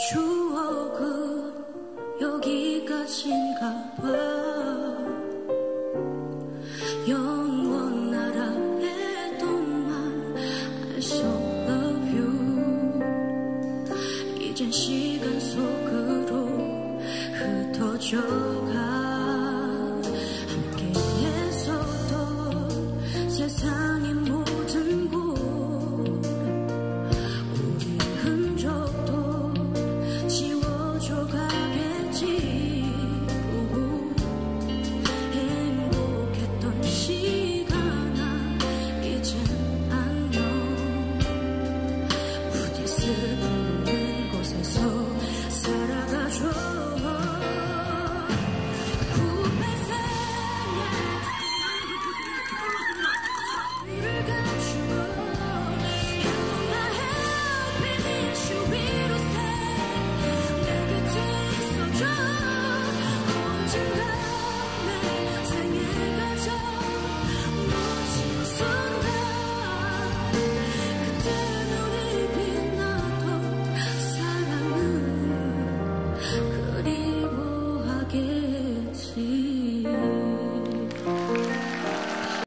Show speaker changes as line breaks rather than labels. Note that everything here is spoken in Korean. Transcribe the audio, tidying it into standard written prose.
추억은 여기까지인가 봐. 영원하라 해도만 I so love you. 이젠 시간 속으로 흩어져가. 함께했었던 세상의 모든 곳 우리 흔적도 지워져 가겠지. 행복했던 시간아 이젠 안녕. 부디 스르는 곳에서 살아가줘. 언젠가